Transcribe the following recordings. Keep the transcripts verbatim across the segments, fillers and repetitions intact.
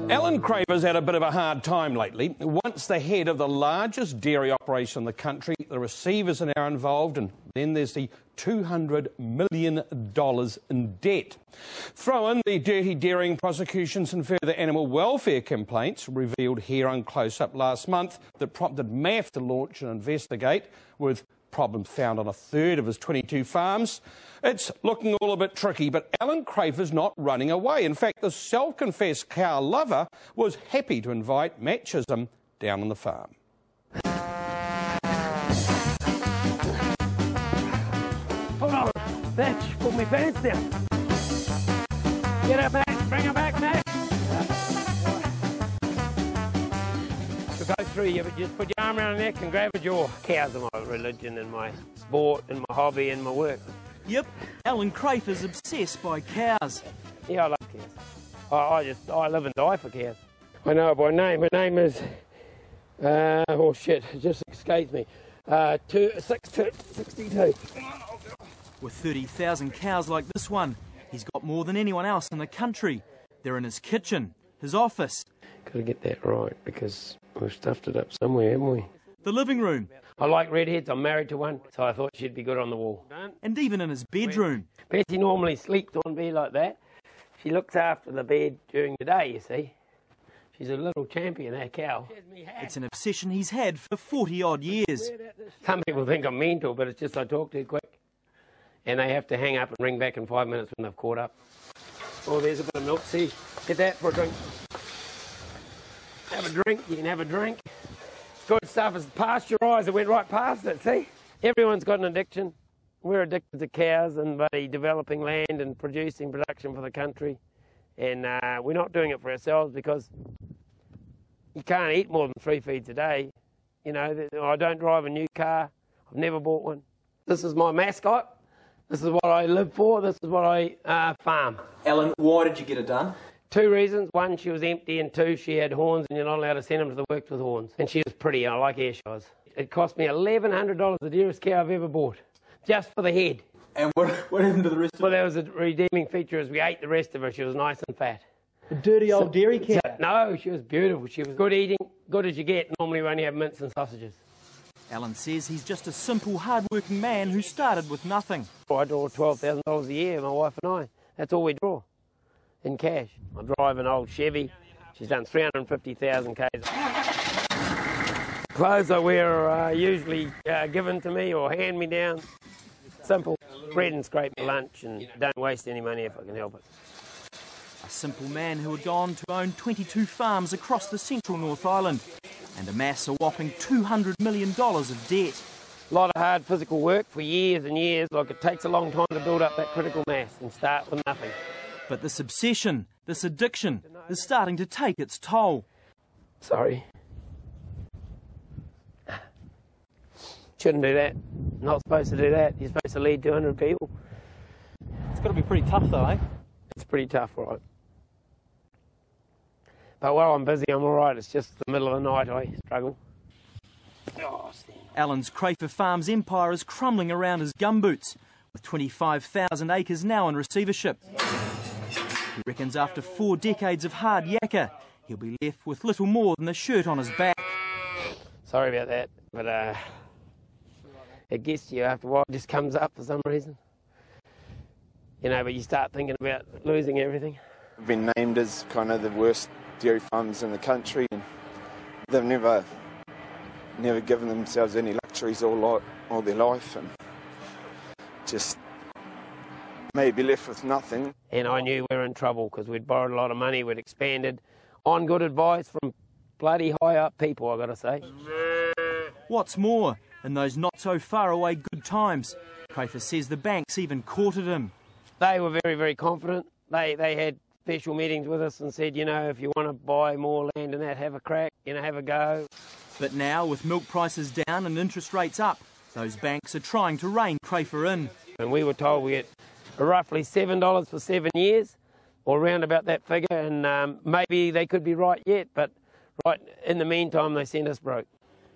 Allan Crafar's had a bit of a hard time lately. Once the head of the largest dairy operation in the country, the receivers are now involved, and then there's the two hundred million dollars in debt. Throw in the dirty dairying prosecutions and further animal welfare complaints revealed here on CloseUp last month that prompted M A F to launch and investigate, with problems found on a third of his twenty-two farms. It's looking all a bit tricky, but Allan Crafar's not running away. In fact, the self-confessed cow lover was happy to invite Matchism down on the farm. Hold on, Match, pull my pants down. Get up, Match, bring her back, Match. So go through you, but just put your arm around her neck and grab a jaw. Cows are my religion and my sport and my hobby and my work. Yep, Allan Crafar's obsessed by cows. Yeah, I love cows. I, I just, I live and die for cows. I know her by name. Her name is, uh, oh shit, it just escapes me. Uh, two, six, two, sixty-two. With thirty thousand cows like this one, he's got more than anyone else in the country. They're in his kitchen, his office. Got to get that right, because we've stuffed it up somewhere, haven't we? The living room. I like redheads. I'm married to one, so I thought she'd be good on the wall. And even in his bedroom. Betsy normally sleeps on bed like that. She looks after the bed during the day, you see. She's a little champion, that cow. It's an obsession he's had for forty odd years. Some people think I'm mental, but it's just I talk too quick. And they have to hang up and ring back in five minutes when they've caught up. Oh, there's a bit of milk. See, get that for a drink. Have a drink. You can have a drink. Good stuff. It's past your eyes. It went right past it, see? Everyone's got an addiction. We're addicted to cows and by developing land and producing production for the country. And uh, we're not doing it for ourselves because you can't eat more than three feeds a day. You know, I don't drive a new car. I've never bought one. This is my mascot. This is what I live for. This is what I uh, farm. Allan, why did you get it done? Two reasons. One, she was empty, and two, she had horns, and you're not allowed to send them to the works with horns. And she was pretty. I like Ayrshires. It cost me eleven hundred dollars, the dearest cow I've ever bought, just for the head. And what, what happened to the rest of well, it? Well, there was a redeeming feature as we ate the rest of her. She was nice and fat. A dirty old so, dairy cow? So, no, she was beautiful. She was good eating, good as you get. Normally we only have mince and sausages. Allan says he's just a simple, hard-working man who started with nothing. I draw twelve thousand dollars a year, my wife and I. That's all we draw. In cash. I drive an old Chevy. She's done three hundred fifty thousand k's. Clothes I wear are uh, usually uh, given to me or hand me down. Simple. Bread and scrape for lunch, and don't waste any money if I can help it. A simple man who would go on to own twenty-two farms across the central North Island and amass a whopping two hundred million dollars of debt. A lot of hard physical work for years and years. Like, it takes a long time to build up that critical mass and start with nothing. But this obsession, this addiction, is starting to take its toll. Sorry. Shouldn't do that. Not supposed to do that. You're supposed to lead two hundred people. It's got to be pretty tough though, eh? It's pretty tough, right? But while I'm busy, I'm all right. It's just the middle of the night I struggle. Oh, Allan's Crafar Farms empire is crumbling around his gumboots, with twenty-five thousand acres now in receivership. He reckons after four decades of hard yakka, he'll be left with little more than a shirt on his back. Sorry about that, but uh, it gets to you after a while. It just comes up for some reason. You know, but you start thinking about losing everything. They've been named as kind of the worst dairy farms in the country, and they've never, never given themselves any luxuries all, li all their life, and just maybe left with nothing. And I knew we were in trouble because we'd borrowed a lot of money, we'd expanded on good advice from bloody high up people, I've got to say. What's more, in those not so far away good times, Crafar says the banks even courted him. They were very, very confident. They, they had special meetings with us and said, you know, if you want to buy more land and that, have a crack, you know, have a go. But now, with milk prices down and interest rates up, those banks are trying to rein Crafar in. And we were told we get roughly seven dollars for seven years, or around about that figure, and um, maybe they could be right yet, but right in the meantime, they sent us broke.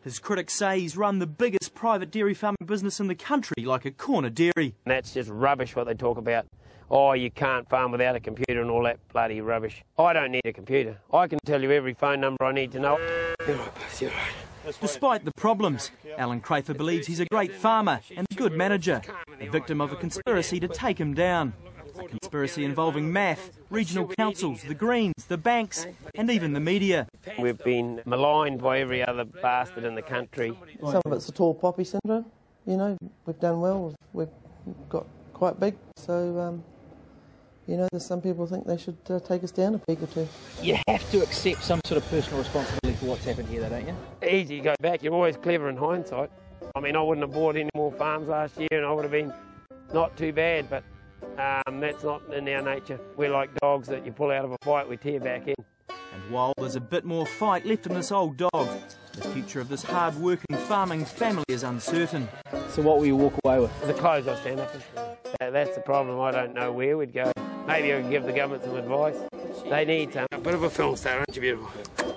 His critics say he's run the biggest private dairy farming business in the country like a corner dairy. And that's just rubbish what they talk about. Oh, you can't farm without a computer and all that bloody rubbish. I don't need a computer. I can tell you every phone number I need to know. You're right, boss, you're right. Despite the problems, Allan Crafar believes he's a great farmer and a good manager, a victim of a conspiracy to take him down. A conspiracy involving M A F, regional councils, the Greens, the banks and even the media. We've been maligned by every other bastard in the country. Some of it's the tall poppy syndrome, you know, we've done well, we've got quite big, so, um, you know, there's some people think they should uh, take us down a peak or two. You have to accept some sort of personal responsibility for what's happened here, though, don't you? Easy to go back, you're always clever in hindsight. I mean, I wouldn't have bought any more farms last year and I would have been not too bad, but um, that's not in our nature. We're like dogs that you pull out of a fight, we tear back in. And while there's a bit more fight left in this old dog, the future of this hard-working farming family is uncertain. So what will you walk away with? The clothes I stand up in. That's the problem, I don't know where we'd go. Maybe I can give the government some advice. They need some. A bit of a film star, aren't you beautiful?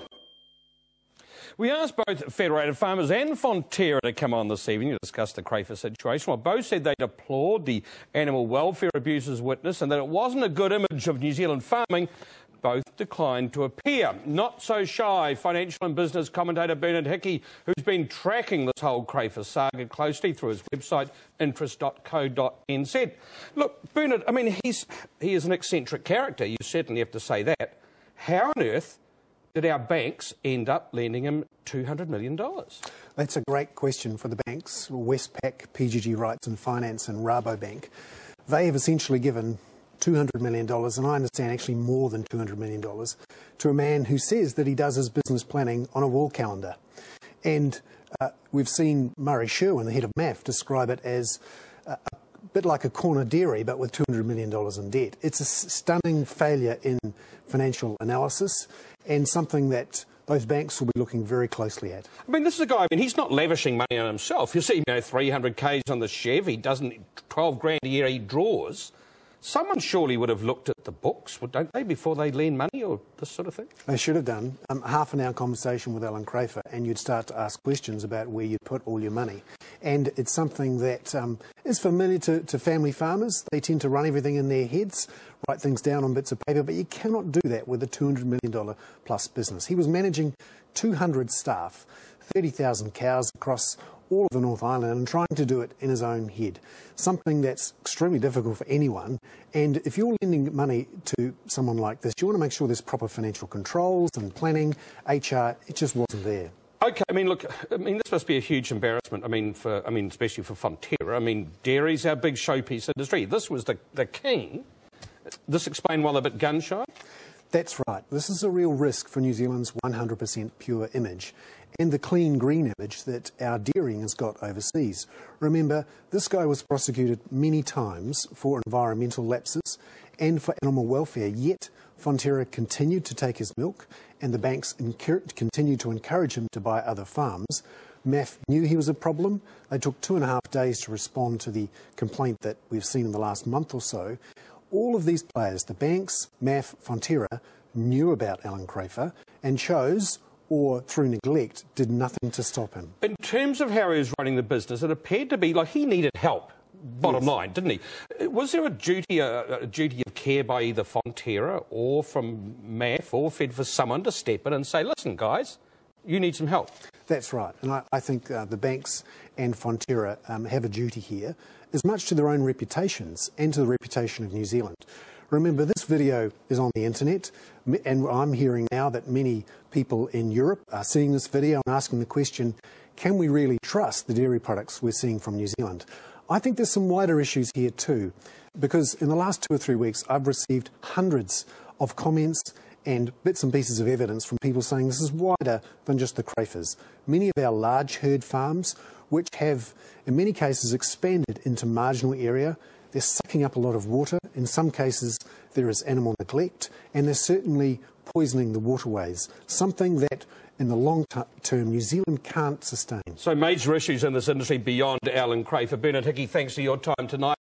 We asked both Federated Farmers and Fonterra to come on this evening to discuss the Crafar situation. Well, both said they deplored the animal welfare abuses witnessed and that it wasn't a good image of New Zealand farming. Both declined to appear. Not so shy, financial and business commentator Bernard Hickey, who's been tracking this whole Crafar saga closely through his website, interest dot co dot n z. Look, Bernard, I mean, he's, he is an eccentric character, you certainly have to say that. How on earth did our banks end up lending him two hundred million dollars? That's a great question for the banks, Westpac, P G G Wrights and Finance and Rabobank. They have essentially given two hundred million dollars, and I understand actually more than two hundred million dollars, to a man who says that he does his business planning on a wall calendar. And uh, we've seen Murray Sherwin, the head of M A F, describe it as a, a bit like a corner dairy, but with two hundred million dollars in debt. It's a stunning failure in financial analysis and something that those banks will be looking very closely at. I mean, this is a guy, I mean, he's not lavishing money on himself. You see, you know, three hundred Ks on the Chev, he doesn't, twelve grand a year he draws. Someone surely would have looked at the books, don't they, before they lend money or this sort of thing? They should have done. Um, half an hour conversation with Allan Crafar and you'd start to ask questions about where you put all your money. And it's something that um, is familiar to, to family farmers. They tend to run everything in their heads, write things down on bits of paper, but you cannot do that with a two hundred million dollars plus business. He was managing two hundred staff, thirty thousand cows across all of the North Island and trying to do it in his own head. Something that's extremely difficult for anyone. And if you're lending money to someone like this, you want to make sure there's proper financial controls and planning, H R, it just wasn't there. OK, I mean, look, I mean, this must be a huge embarrassment, I mean, for, I mean, especially for Fonterra. I mean, dairy's our big showpiece industry. This was the, the king. This explained why they're a bit gun-shy? That's right. This is a real risk for New Zealand's one hundred percent pure image and the clean green image that our dairying has got overseas. Remember, this guy was prosecuted many times for environmental lapses and for animal welfare, yet Fonterra continued to take his milk and the banks continued to encourage him to buy other farms. M A F knew he was a problem. They took two and a half days to respond to the complaint that we've seen in the last month or so. All of these players, the banks, M A F, Fonterra, knew about Allan Crafar and chose, or through neglect, did nothing to stop him. In terms of how he was running the business, it appeared to be like he needed help, bottom yes. line, didn't he? Was there a duty, a, a duty of care by either Fonterra or from M A F or Fed for someone to step in and say, listen, guys, you need some help? That's right. And I, I think uh, the banks and Fonterra um, have a duty here, as much to their own reputations and to the reputation of New Zealand. Remember, this video is on the internet, and I'm hearing now that many people in Europe are seeing this video and asking the question, can we really trust the dairy products we're seeing from New Zealand? I think there's some wider issues here too, because in the last two or three weeks I've received hundreds of comments and bits and pieces of evidence from people saying this is wider than just the Crafars. Many of our large herd farms, which have in many cases expanded into marginal area, they're sucking up a lot of water. In some cases there is animal neglect and they're certainly poisoning the waterways, something that in the long term New Zealand can't sustain. So major issues in this industry beyond Allan Crafar. Bernard Hickey, thanks for your time tonight.